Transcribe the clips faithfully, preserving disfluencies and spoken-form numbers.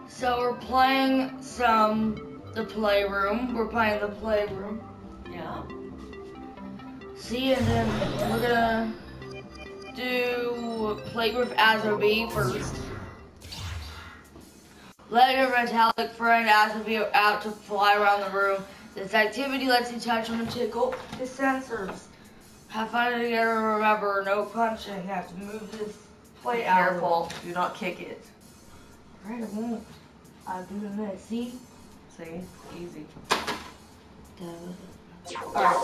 So we're playing some the PlayRoom. We're playing the PlayRoom. Yeah. See, and then we're gonna do play with Azobe first. Let your metallic friend Azobe out to fly around the room. This activity lets you touch and tickle his sensors. Have fun together. Remember, no punching. You have to move this plate out. Careful. Do not kick it. Right, I won't. I'll do the minute. See? See? Easy. Alright.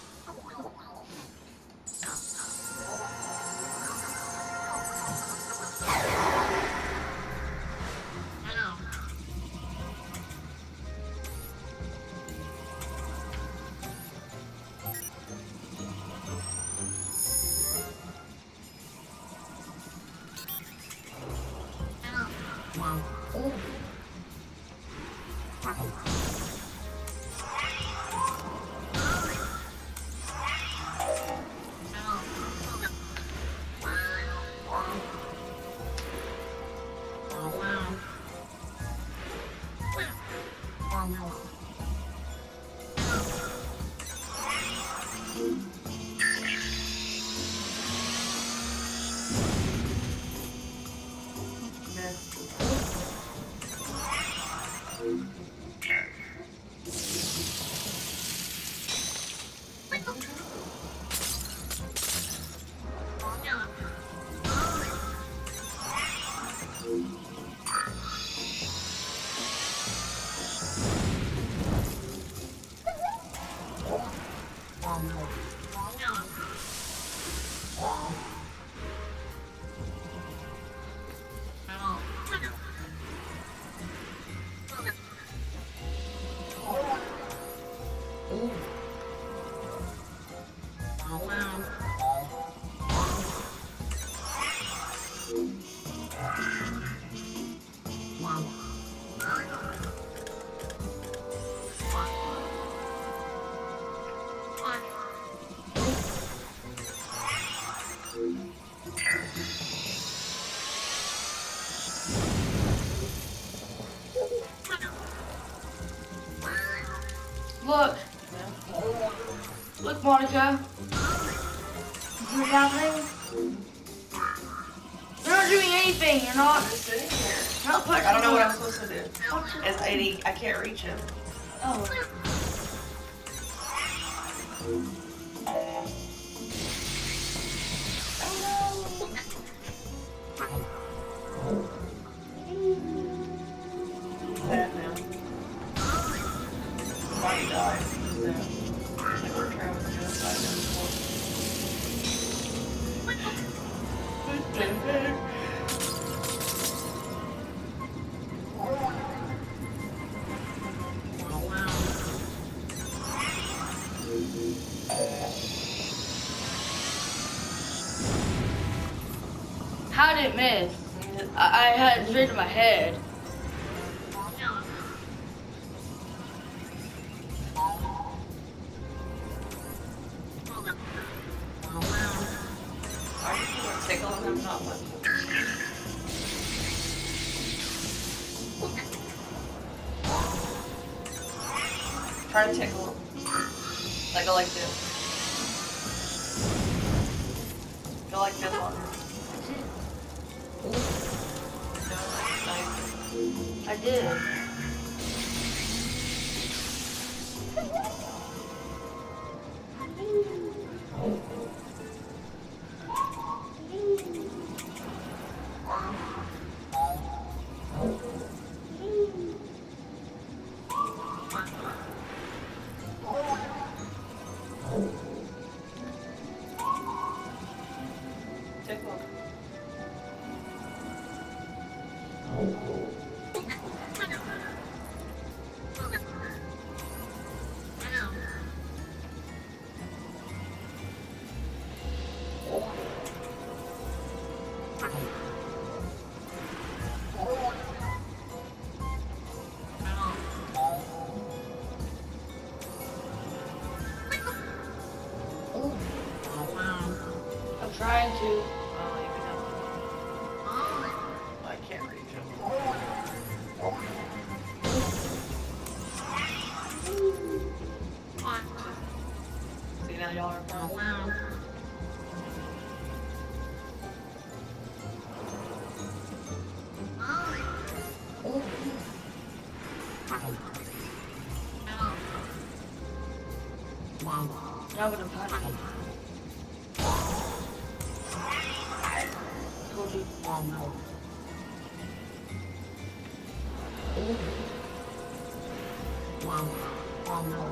Look. Look, Monica. See what's happening? You're not doing anything. You're not. I'm just sitting here. You're not punching. I don't know what him. I'm supposed to do. It's eighty. I can't reach him. Oh. That now. Why you died? That. It's like we're trying to genocide them before. How did it miss? I, I had it straight to my head. Are you going to tickle him? I'm not one. Try to tickle him. Like go like this. Go like this on him. No, nice. I did. Tickle him. I'm trying to. Oh, you can help him. I can't reach him. dollar fine. Now I'm gonna punch him. Told you. Oh no. Wow. Oh no.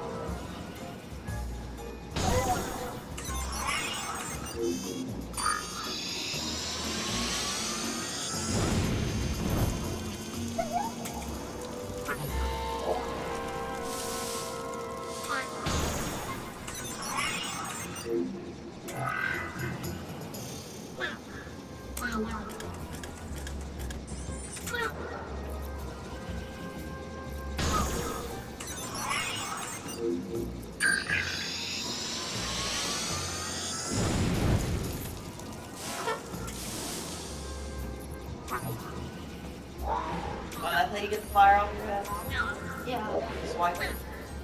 Well, that's how you get the fire off your head. Yeah. Swipe it.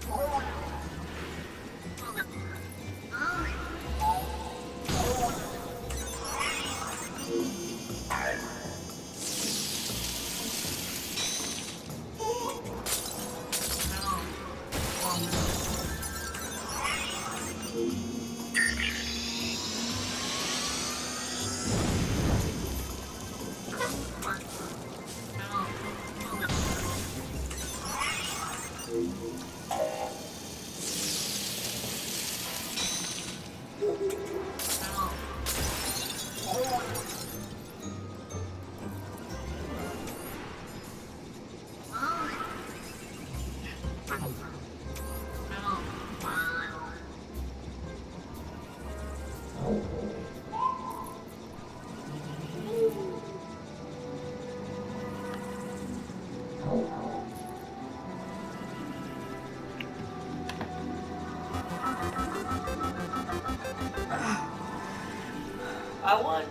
I won.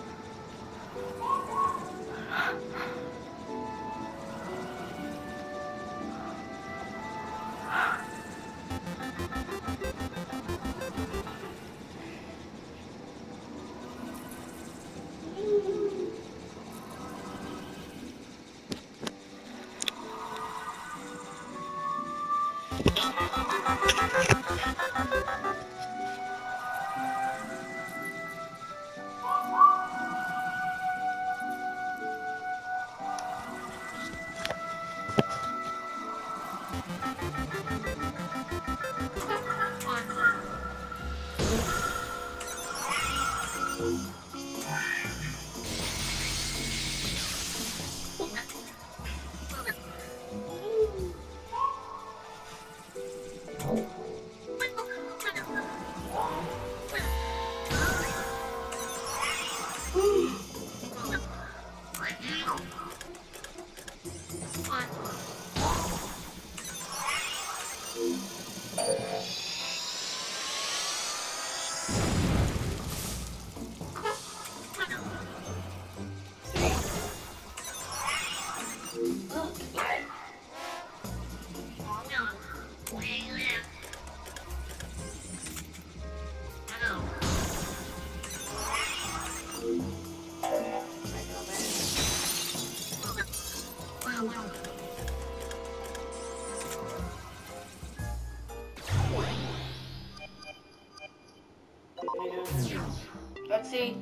Let's see.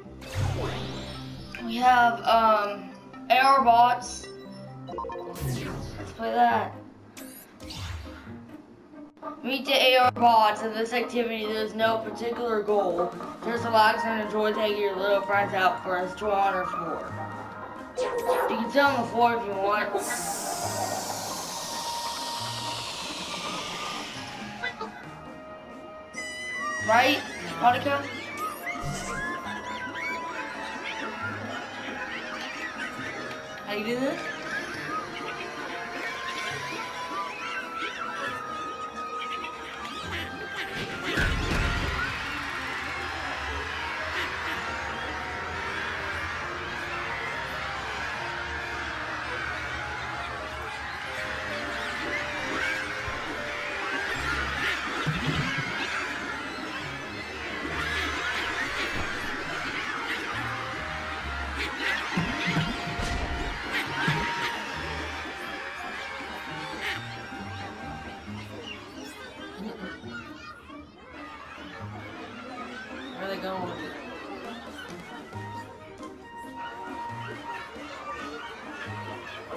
We have um air bots. Let's play that. Meet the A R bots. In this activity, there's no particular goal. Just relax and enjoy taking your little friends out for a stroll or floor. You can sit on the floor if you want. Right, Monica? How you do this?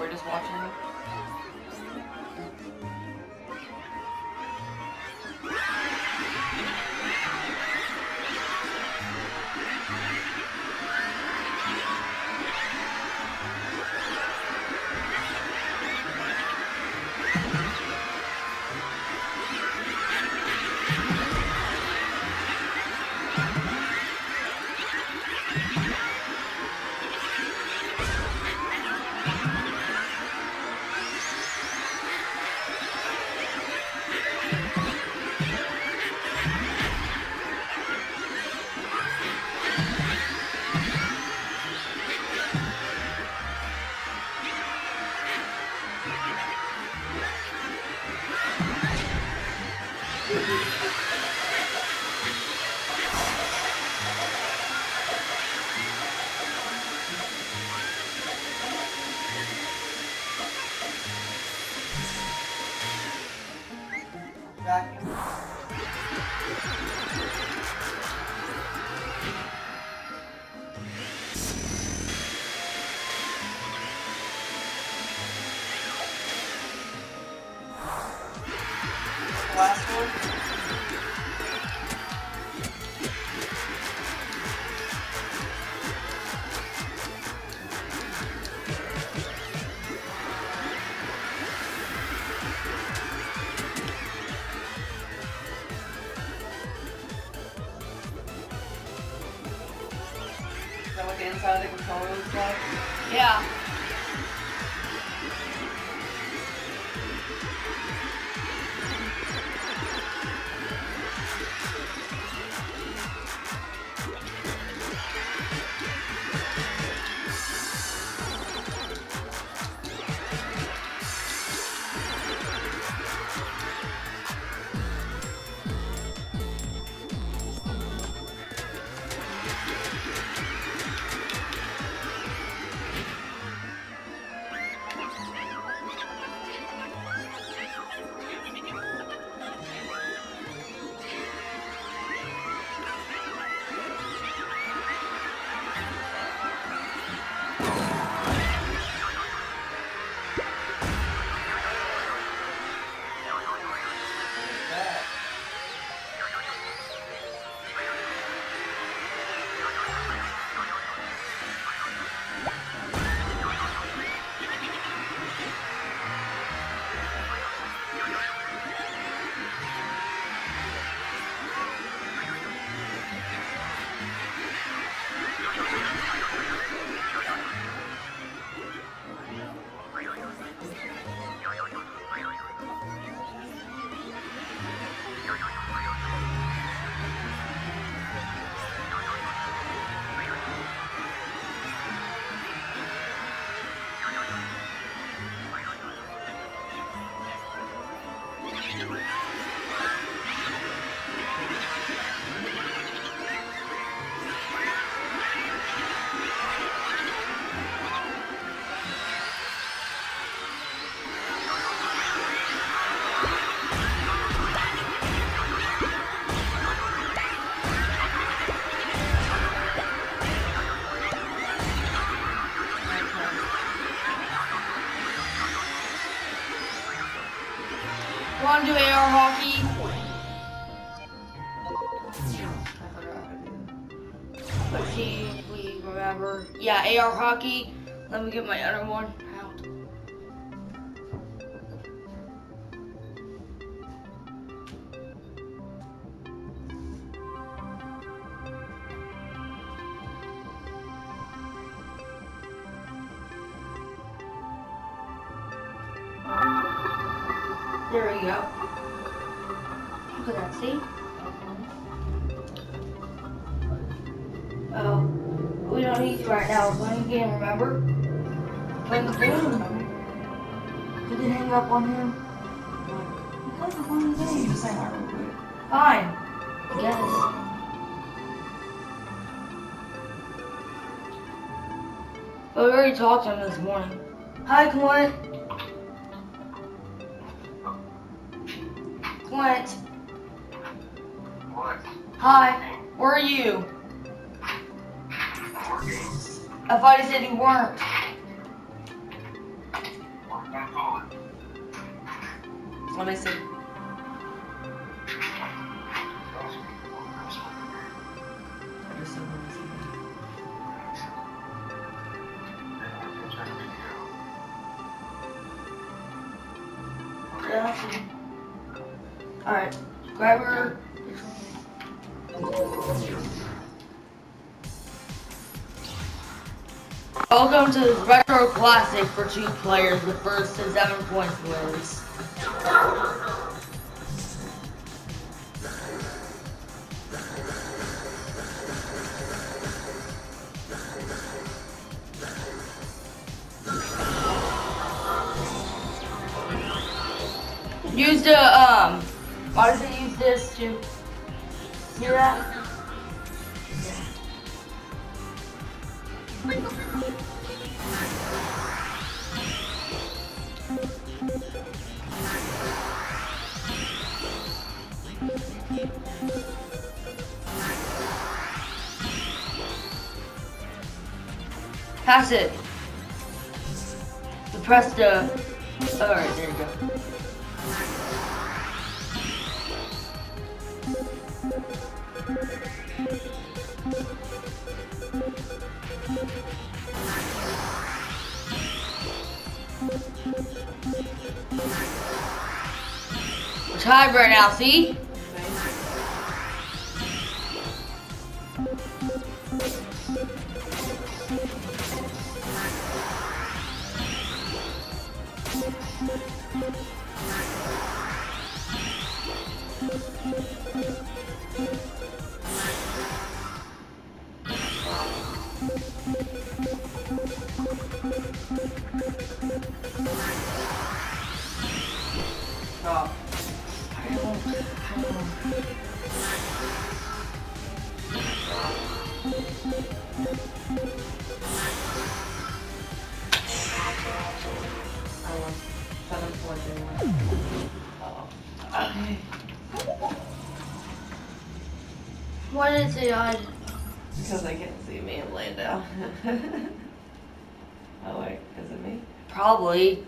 we're just watching them. Vacuum. Last one. Is that what the inside of the controller looks like? Yeah. Want to do A R hockey? Let's see if we remember. Yeah, A R hockey. Let me get my other one out. There we go. Look at that, see? Oh, we don't need to right now. We're playing a game, remember? Playing the game. Did it hang up on him? Because we're playing the game. Just say that real quick. Fine. Yes. But we already talked to him this morning. Hi, Clint. Clint. What? Hi. Where are you? Working. I thought you said you weren't. Let me see. I just don't want to see that. Yeah. Alright. Grab her. Welcome to this retro classic for two players. The first to seven points wins. Use the um. Why does it use this to? See that? Pass it. The press the. Alright, there you go. We're tied right now, see? Stop. I don't, I don't. I want seven points anyway. Oh. Okay. Why did it say I? Because I can't see me and lay down. Oh wait, is it me? Probably.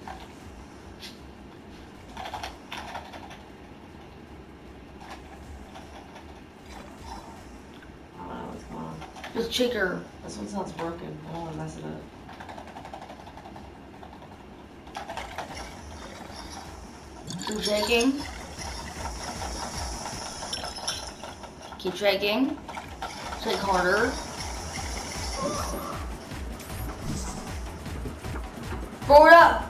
I don't know what's going on. Just check her. This one sounds broken. I don't want to mess it up. Keep shaking. Keep shaking. Shake harder. Roll it up.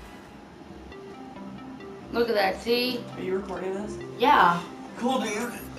Look at that, see? Are you recording this? Yeah. Cool, dude.